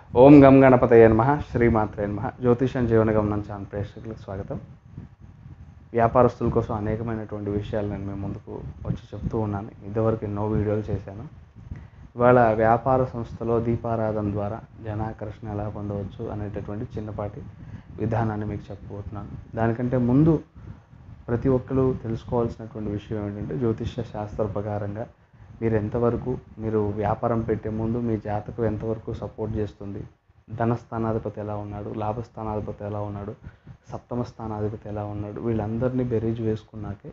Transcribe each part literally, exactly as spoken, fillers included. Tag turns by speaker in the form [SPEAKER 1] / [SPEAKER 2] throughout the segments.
[SPEAKER 1] ఓం గం గణపతయే నమః శ్రీమాత్రే నమః జ్యోతిషం జీవనగమనం ఛానల్ ప్రేక్షకులకు స్వాగతం. వ్యాపారస్తుల కోసం అనేకమైనటువంటి విషయాలు నేను మీ ముందుకు వచ్చి చెప్తూ ఉన్నాను. ఇంతవరకు ఎన్నో వీడియోలు చేశాను. ఇవాళ వ్యాపార సంస్థలో దీపారాధన ద్వారా జనాకర్షణ ఎలా పొందవచ్చు అనేటటువంటి చిన్నపాటి విధానాన్ని మీకు చెప్పబోతున్నాను. దానికంటే ముందు ప్రతి ఒక్కరు తెలుసుకోవాల్సినటువంటి విషయం ఏంటంటే, జ్యోతిష శాస్త్ర ప్రకారంగా మీరు ఎంతవరకు మీరు వ్యాపారం పెట్టే ముందు మీ జాతకం ఎంతవరకు సపోర్ట్ చేస్తుంది, ధన స్థానాధిపతి ఎలా ఉన్నాడు, లాభస్థానాధిపతి ఎలా ఉన్నాడు, సప్తమ స్థానాధిపతి ఎలా ఉన్నాడు, వీళ్ళందరినీ బెరీజ్ వేసుకున్నాకే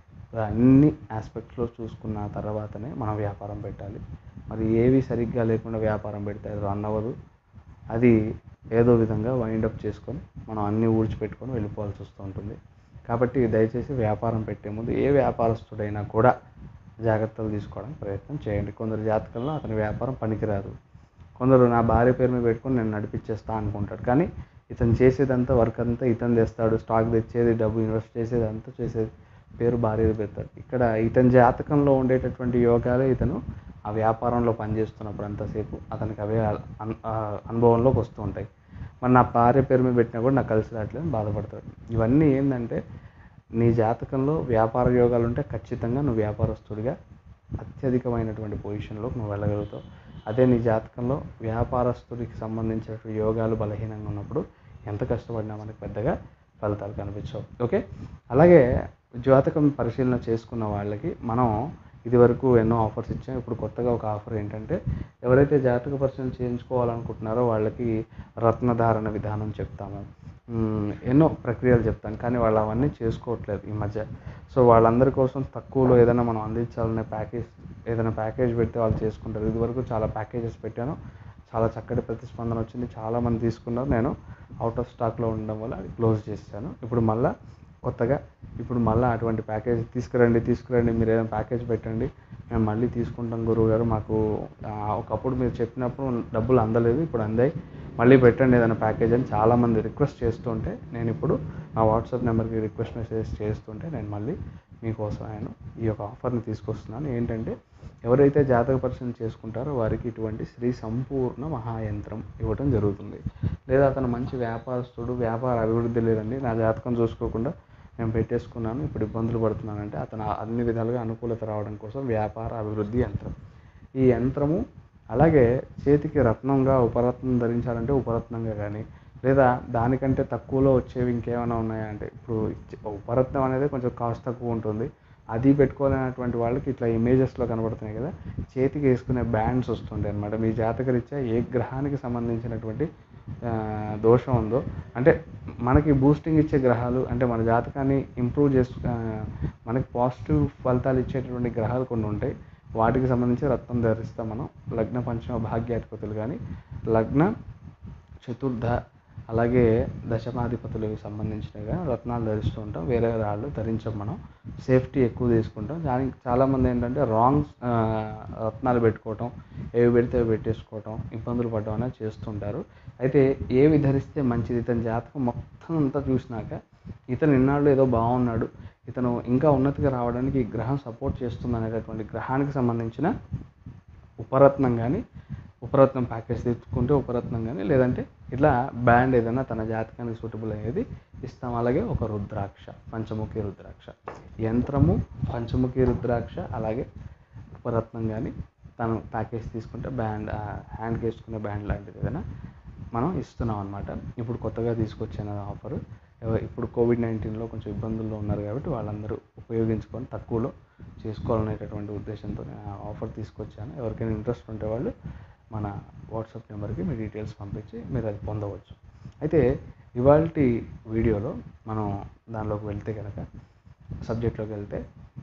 [SPEAKER 1] అన్ని ఆస్పెక్ట్స్లో చూసుకున్న తర్వాతనే మనం వ్యాపారం పెట్టాలి. మరి ఏవి సరిగ్గా లేకుండా వ్యాపారం పెడితే అది రన్ అవ్వదు. అది ఏదో విధంగా వైండప్ చేసుకొని మనం అన్నీ ఊడ్చిపెట్టుకొని వెళ్ళిపోవాల్సి వస్తూ ఉంటుంది. కాబట్టి దయచేసి వ్యాపారం పెట్టే ముందు ఏ వ్యాపారస్తుడైనా కూడా జాగ్రత్తలు తీసుకోవడానికి ప్రయత్నం చేయండి. కొందరు జాతకంలో అతని వ్యాపారం పనికిరాదు. కొందరు నా భార్య పేరు మీద పెట్టుకొని నేను నడిపించేస్తా అనుకుంటాడు. కానీ ఇతను చేసేదంతా వర్క్ అంతా ఇతను చేస్తాడు. స్టాక్ తెచ్చేది, డబ్బు ఇన్వెస్ట్ చేసేది అంతా చేసేది పేరు భార్య పెడతాడు. ఇక్కడ ఇతని జాతకంలో ఉండేటటువంటి యోగాలే ఇతను ఆ వ్యాపారంలో పనిచేస్తున్నప్పుడు అంతసేపు అతనికి అవే అనుభవంలోకి వస్తూ ఉంటాయి. మరి నా భార్య పేరు మీద పెట్టినా కూడా నాకు కలిసి రావట్లేదు బాధపడతాడు. ఇవన్నీ ఏంటంటే, నీ జాతకంలో వ్యాపార యోగాలు ఉంటే ఖచ్చితంగా నువ్వు వ్యాపారస్తుడిగా అత్యధికమైనటువంటి పొజిషన్లోకి నువ్వు వెళ్ళగలుగుతావు. అదే నీ జాతకంలో వ్యాపారస్తుడికి సంబంధించిన యోగాలు బలహీనంగా ఉన్నప్పుడు ఎంత కష్టపడినా మనకు పెద్దగా ఫలితాలు కనిపించవు. ఓకే, అలాగే జాతకం పరిశీలన చేసుకున్న వాళ్ళకి మనం ఇదివరకు ఎన్నో ఆఫర్స్ ఇచ్చాం. ఇప్పుడు కొత్తగా ఒక ఆఫర్ ఏంటంటే, ఎవరైతే జాతక పరిశీలన చేయించుకోవాలనుకుంటున్నారో వాళ్ళకి రత్నధారణ విధానం చెప్తాము, ఎన్నో ప్రక్రియలు చెప్తాను. కానీ వాళ్ళు అవన్నీ చేసుకోవట్లేదు ఈ మధ్య. సో వాళ్ళందరి కోసం తక్కువలో ఏదైనా మనం అందించాలనే ప్యాకేజ్ ఏదైనా ప్యాకేజ్ పెడితే వాళ్ళు చేసుకుంటారు. ఇదివరకు చాలా ప్యాకేజెస్ పెట్టాను, చాలా చక్కటి ప్రతిస్పందన వచ్చింది, చాలామంది తీసుకున్నారు. నేను అవుట్ ఆఫ్ స్టాక్లో ఉండడం వల్ల అది క్లోజ్ చేశాను. ఇప్పుడు మళ్ళీ కొత్తగా ఇప్పుడు మళ్ళీ అటువంటి ప్యాకేజ్ తీసుకురండి తీసుకురండి మీరు ఏదైనా ప్యాకేజ్ పెట్టండి, మేము మళ్ళీ తీసుకుంటాం గురువు గారు, మాకు ఒకప్పుడు మీరు చెప్పినప్పుడు డబ్బులు అందలేదు, ఇప్పుడు అందాయి, మళ్ళీ పెట్టండి ఏదైనా ప్యాకేజ్ అని చాలామంది రిక్వెస్ట్ చేస్తుంటే, నేను ఇప్పుడు నా వాట్సాప్ నెంబర్కి రిక్వెస్ట్ మెసేజ్ చేస్తుంటే నేను మళ్ళీ మీకోసం నేను ఈ యొక్క ఆఫర్ని తీసుకొస్తున్నాను. ఏంటంటే, ఎవరైతే జాతక పరిశీలన చేసుకుంటారో వారికి ఇటువంటి శ్రీ సంపూర్ణ మహాయంత్రం ఇవ్వటం జరుగుతుంది. లేదా అతను మంచి వ్యాపారస్తుడు, వ్యాపార అభివృద్ధి లేదండి, నా జాతకం చూసుకోకుండా నేను పెట్టేసుకున్నాను, ఇప్పుడు ఇబ్బందులు పడుతున్నానంటే అతను అన్ని విధాలుగా అనుకూలత రావడం కోసం వ్యాపార అభివృద్ధి యంత్రం. ఈ యంత్రము అలాగే చేతికి రత్నంగా ఉపరత్నం ధరించాలంటే ఉపరత్నంగా కానీ, లేదా దానికంటే తక్కువలో వచ్చేవి ఇంకేమైనా ఉన్నాయా అంటే, ఇప్పుడు ఉపరత్నం అనేది కొంచెం కాస్ట్ తక్కువ ఉంటుంది, అది పెట్టుకోలేనటువంటి వాళ్ళకి ఇట్లా ఇమేజెస్లో కనబడుతున్నాయి కదా, చేతికి వేసుకునే బ్యాండ్స్ వస్తుంటాయి అన్నమాట. మీ జాతకరీత్యా ఏ గ్రహానికి సంబంధించినటువంటి దోషం ఉందో, అంటే మనకి బూస్టింగ్ ఇచ్చే గ్రహాలు, అంటే మన జాతకాన్ని ఇంప్రూవ్ చేసు మనకి పాజిటివ్ ఫలితాలు ఇచ్చేటటువంటి గ్రహాలు కొన్ని ఉంటాయి. వాటికి సంబంధించి రత్నం ధరిస్తాం మనం. లగ్న పంచమ భాగ్యాధిపతులు కానీ, లగ్న చతుర్థ అలాగే దశమాధిపతులకు సంబంధించినవిగా రత్నాలు ధరిస్తూ ఉంటాం. వేరే రాళ్ళు ధరించాం, మనం సేఫ్టీ ఎక్కువ తీసుకుంటాం. దానికి చాలామంది ఏంటంటే రాంగ్ రత్నాలు పెట్టుకోవటం, ఏవి పెడితే అవి పెట్టేసుకోవటం, ఇబ్బందులు పడడం అనేది చేస్తుంటారు. అయితే ఏవి ధరిస్తే మంచిది, ఇతని జాతకం మొత్తం అంతా చూసినాక ఇతను ఇన్నాళ్ళు ఏదో బాగున్నాడు, ఇతను ఇంకా ఉన్నతిగా రావడానికి ఈ గ్రహం సపోర్ట్ చేస్తుంది అనేటటువంటి గ్రహానికి సంబంధించిన ఉపరత్నం కానీ, ఉపరత్నం ప్యాకేజ్ తీసుకుంటే ఉపరత్నం కానీ, లేదంటే ఇట్లా బ్యాండ్ ఏదైనా తన జాతకానికి సూటబుల్ అయ్యేది ఇస్తాం. అలాగే ఒక రుద్రాక్ష, పంచముఖి రుద్రాక్ష యంత్రము, పంచముఖి రుద్రాక్ష అలాగే ఉపరత్నం కానీ తను ప్యాకేజ్ తీసుకుంటే బ్యాండ్, హ్యాండ్కి వేసుకునే బ్యాండ్ లాంటిది ఏదైనా మనం ఇస్తున్నాం అనమాట. ఇప్పుడు కొత్తగా తీసుకొచ్చిన ఆఫరు. ఇప్పుడు కోవిడ్ నైన్టీన్లో కొంచెం ఇబ్బందుల్లో ఉన్నారు కాబట్టి వాళ్ళందరూ ఉపయోగించుకొని తక్కువలో చేసుకోవాలనేటటువంటి ఉద్దేశంతో నేను ఆఫర్ తీసుకొచ్చాను. ఎవరికైనా ఇంట్రెస్ట్ ఉంటే వాళ్ళు మన వాట్సాప్ నెంబర్కి మీ డీటెయిల్స్ పంపించి మీరు అది పొందవచ్చు. అయితే ఇవాల్టి వీడియోలో మనం దానిలోకి వెళ్తే కనుక, సబ్జెక్ట్లోకి వెళ్తే,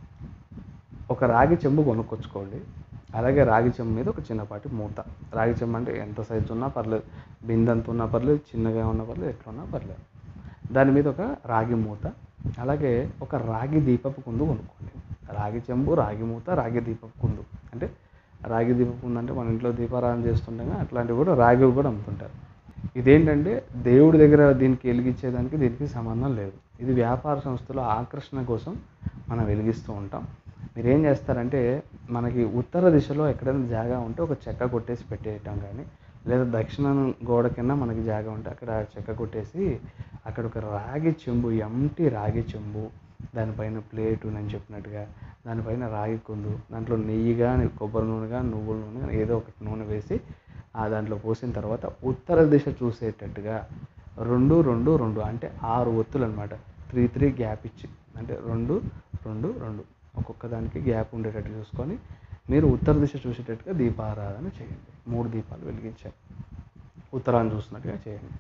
[SPEAKER 1] ఒక రాగి చెంబు కొనుక్కొచ్చుకోండి. అలాగే రాగి చెంబు మీద ఒక చిన్నపాటి మూత. రాగి చెంబు అంటే ఎంత సైజు ఉన్నా పర్లేదు, బిందంత ఉన్నా పర్లేదు, చిన్నగా ఉన్నా పర్లేదు, ఎట్లా ఉన్నా పర్లేదు. దాని మీద ఒక రాగి మూత, అలాగే ఒక రాగి దీపపు కుందు కొనుక్కోండి. రాగి చెంబు, రాగి మూత, రాగి దీపపు కుందు. అంటే రాగి దీపపు కుందు అంటే మన ఇంట్లో దీపారాధన చేస్తుండగా అట్లాంటివి కూడా రాగివి కూడా అమ్ముతుంటారు. ఇదేంటంటే దేవుడి దగ్గర దీనికి వెలిగించేదానికి దీనికి సంబంధం లేదు. ఇది వ్యాపార సంస్థలో ఆకర్షణ కోసం మనం వెలిగిస్తూ ఉంటాం. మీరేం చేస్తారంటే, మనకి ఉత్తర దిశలో ఎక్కడైనా జాగా ఉంటే ఒక చెక్క కొట్టేసి పెట్టేయటం కానీ, లేదా దక్షిణ గోడ కింద మనకి జాగా ఉంటే అక్కడ చెక్క కొట్టేసి అక్కడ ఒక రాగి చెంబు, ఎంటీ రాగి చెంబు, దానిపైన ప్లేటు నేను చెప్పినట్టుగా దానిపైన రాగి కుందు, దాంట్లో నెయ్యి కానీ కొబ్బరి నూనె కానీ నువ్వుల నూనె కానీ ఏదో ఒకటి నూనె వేసి ఆ దాంట్లో పోసిన తర్వాత ఉత్తర దిశ చూసేటట్టుగా రెండు రెండు రెండు అంటే ఆరు ఒత్తులు అనమాట. త్రీ త్రీ గ్యాప్ ఇచ్చి అంటే రెండు రెండు రెండు ఒక్కొక్క దానికి గ్యాప్ ఉండేటట్టు చూసుకొని మీరు ఉత్తర దిశ చూసేటట్టుగా దీపారాధన చేయండి. మూడు దీపాలు వెలిగించాలి, ఉత్తరాన్ని చూసినట్టుగా చేయండి.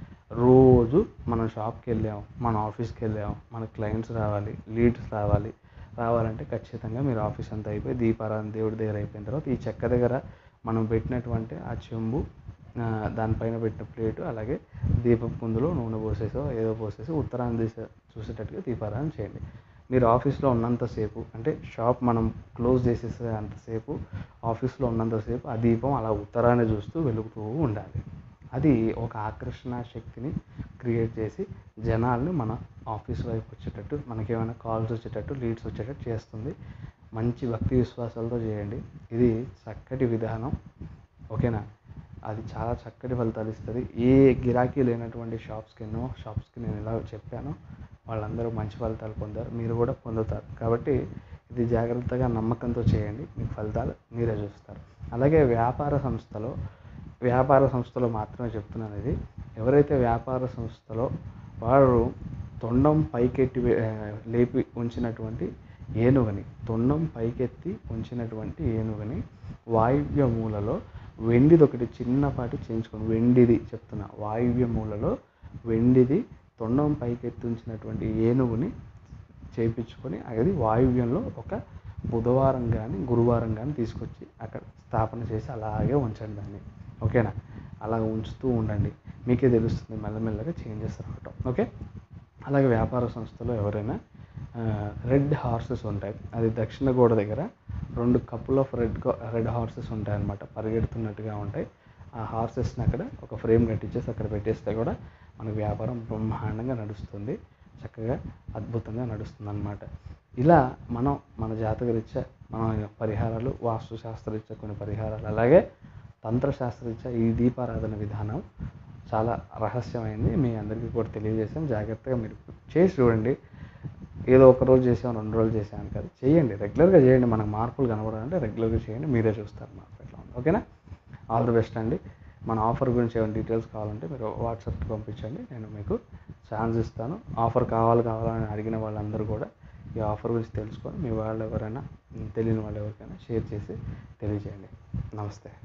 [SPEAKER 1] రోజు మనం షాప్కి వెళ్ళాం, మన ఆఫీస్కి వెళ్ళాం, మన క్లయింట్స్ రావాలి, లీడ్స్ రావాలి. రావాలంటే ఖచ్చితంగా మీరు ఆఫీస్ అంతా అయిపోయి దీపారాధన దేవుడి దగ్గర అయిపోయిన తర్వాత ఈ చెక్క దగ్గర మనం పెట్టినటువంటి ఆ చెంబు, దానిపైన పెట్టిన ప్లేటు, అలాగే దీపపు కుందులో నూనె పోసేసో ఏదో పోసేసి ఉత్తరాన్ని దిశ చూసేటట్టుగా దీపారాధన చేయండి. మీరు ఆఫీస్లో ఉన్నంతసేపు అంటే షాప్ మనం క్లోజ్ చేసేసే అంతసేపు ఆఫీస్లో ఉన్నంతసేపు ఆ దీపం అలా ఉత్తరాన్ని చూస్తూ వెలుగుతూ ఉండాలి. అది ఒక ఆకర్షణ శక్తిని క్రియేట్ చేసి జనాల్ని మన ఆఫీస్ వైపు వచ్చేటట్టు, మనకేమైనా కాల్స్ వచ్చేటట్టు, లీడ్స్ వచ్చేటట్టు చేస్తుంది. మంచి భక్తి విశ్వాసాలతో చేయండి. ఇది చక్కటి విధానం, ఓకేనా? అది చాలా చక్కటి ఫలితాలు ఇస్తుంది. ఏ గిరాకీ లేనటువంటి షాప్స్కి, ఎన్నో షాప్స్కి నేను ఇలా చెప్పాను, వాళ్ళందరూ మంచి ఫలితాలు పొందారు, మీరు కూడా పొందుతారు. కాబట్టి ఇది జాగ్రత్తగా నమ్మకంతో చేయండి, మీకు ఫలితాలు మీరే చూస్తారు. అలాగే వ్యాపార సంస్థలో వ్యాపార సంస్థలో మాత్రమే చెప్తున్నాను ఇది. ఎవరైతే వ్యాపార సంస్థలో వారు తొండం పైకెత్తి లేపి ఉంచినటువంటి ఏనుగని తొండం పైకెత్తి ఉంచినటువంటి ఏనుగని వాయువ్య మూలలో వెండిది ఒకటి చిన్నపాటి చేయించుకొని, వెండిది చెప్తున్నా, వాయువ్య మూలలో వెండిది తొండం పైకెత్తి ఉంచినటువంటి ఏనుగుని చేయించుకొని అది వాయువ్యంలో ఒక బుధవారం కానీ గురువారం కానీ తీసుకొచ్చి అక్కడ స్థాపన చేసి అలాగే ఉంచండి దాన్ని, ఓకేనా? అలా ఉంచుతూ ఉండండి, మీకే తెలుస్తుంది మెల్లమెల్లగా చేంజెస్ రావటం, ఓకే? అలాగే వ్యాపార సంస్థలో ఎవరైనా రెడ్ హార్సెస్ ఉంటాయి, అది దక్షిణ గోడ దగ్గర రెండు couple of red red horses ఉంటాయి అన్నమాట, పరిగెడుతున్నట్టుగా ఉంటాయి. ఆ హార్సెస్ని అక్కడ ఒక ఫ్రేమ్ కట్టించేసి అక్కడ పెట్టేస్తే కూడా మనకు వ్యాపారం బ్రహ్మాండంగా నడుస్తుంది, చక్కగా అద్భుతంగా నడుస్తుంది అన్నమాట. ఇలా మనం మన జాతకరీత్యా మన పరిహారాలు, వాస్తుశాస్త్రరీత్యా కొన్ని పరిహారాలు, అలాగే తంత్రశాస్త్రరీత్యా ఈ దీపారాధన విధానం చాలా రహస్యమైంది, మీ అందరికీ కూడా తెలియజేసాం. జాగ్రత్తగా మీరు చేసి చూడండి. ఏదో ఒక రోజు చేసాం, రెండు రోజులు చేసాను కాదు, చేయండి, రెగ్యులర్గా చేయండి. మనకు మార్పులు కనబడాలంటే రెగ్యులర్గా చేయండి, మీరే చూస్తారు మార్పు ఎట్లా ఉంది, ఓకేనా? ఆల్ ది బెస్ట్ అండి. మన ఆఫర్ గురించి ఏమైనా డీటెయిల్స్ కావాలంటే మీరు వాట్సాప్కి పంపించండి, నేను మీకు ఛాన్స్ ఇస్తాను. ఆఫర్ కావాలి కావాలని అడిగిన వాళ్ళందరూ కూడా ఈ ఆఫర్ గురించి తెలుసుకొని మీ వాళ్ళు ఎవరైనా తెలియని వాళ్ళు ఎవరికైనా షేర్ చేసి తెలియజేయండి. నమస్తే.